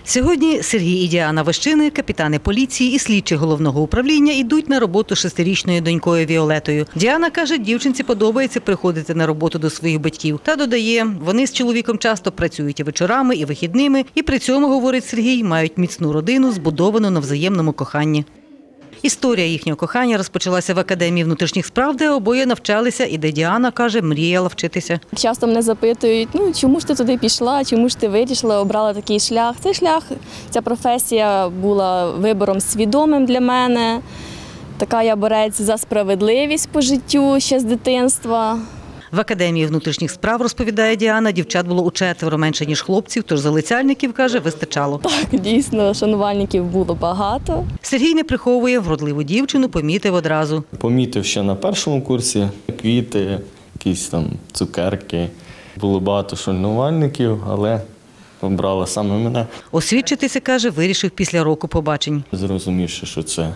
Сьогодні Сергій і Діана Ващини, капітани поліції і слідчі головного управління, йдуть на роботу з 6-річною донькою Віолетою. Діана каже, дівчинці подобається приходити на роботу до своїх батьків. Та додає, вони з чоловіком часто працюють і вечорами, і вихідними, і при цьому, говорить Сергій, мають міцну родину, збудовану на взаємному коханні. Історія їхнього кохання розпочалася в Академії внутрішніх справ, де обоє навчалися і де Діана, каже, мріяла вчитися. Часто мене запитують, чому ж ти туди пішла, чому ж ти вирішила, обрала такий шлях. Цей шлях, ця професія була вибором свідомим для мене. Така я борець за справедливість по життю ще з дитинства. В Академії внутрішніх справ, розповідає Діана, дівчат було у 4 менше, ніж хлопців, тож залицяльників, каже, вистачало. Так, дійсно, шанувальників було багато. Сергій не приховує, вродливу дівчину помітив одразу. Помітив ще на першому курсі квіти, якісь там цукерки. Було багато шанувальників, але обрала саме мене. Освідчитися, каже, вирішив після року побачень. Зрозумівши, що це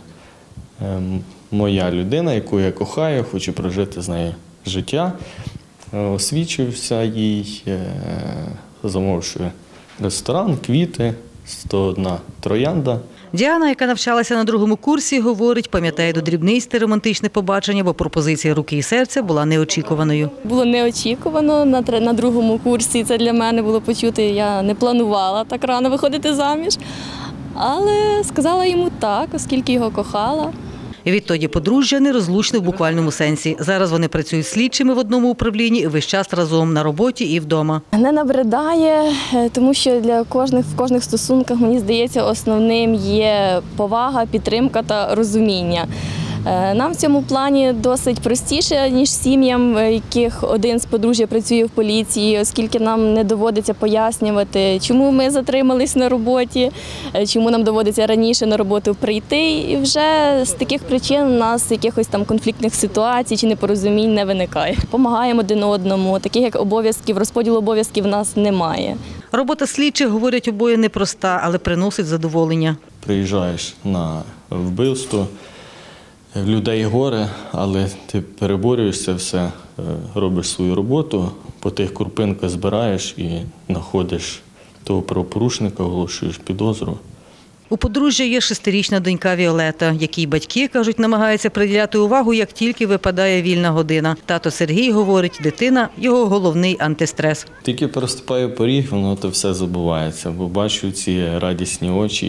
моя людина, яку я кохаю, хочу прожити з нею життя, освічився їй, замовивши ресторан, квіти, 101 троянда. Діана, яка навчалася на 2-му курсі, говорить, пам'ятає до дрібниць те романтичне побачення, бо пропозиція руки і серця була неочікуваною. Було неочікувано на 2-му курсі, це для мене було почути, я не планувала так рано виходити заміж, але сказала йому так, оскільки його кохала. Відтоді подружжя нерозлучне в буквальному сенсі. Зараз вони працюють слідчими в одному управлінні і весь час разом на роботі і вдома. Не набридає, тому що в кожних стосунках, мені здається, основним є повага, підтримка та розуміння. Нам в цьому плані досить простіше, ніж сім'ям, яких один з подружжя працює в поліції, оскільки нам не доводиться пояснювати, чому ми затримались на роботі, чому нам доводиться раніше на роботу прийти. І вже з таких причин у нас якихось там конфліктних ситуацій чи непорозумінь не виникає. Помагаємо один одному, таких як обов'язків, розподілу обов'язків в нас немає. Робота слідчих, говорять, обоє непроста, але приносить задоволення. Приїжджаєш на вбивство, в людей горе, але ти переборюєшся все, робиш свою роботу, по тих крупинках збираєш і знаходиш того правопорушника, оголошуєш підозру. У подружжя є 6-річна донька Віолета, якій батьки, кажуть, намагаються приділяти увагу, як тільки випадає вільна година. Тато Сергій говорить, дитина – його головний антистрес. Тільки переступаю поріг, воно то все забувається, бо бачу ці радісні очі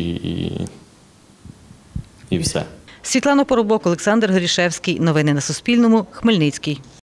і все. Світлана Поробок, Олександр Горішевський. Новини на Суспільному. Хмельницький.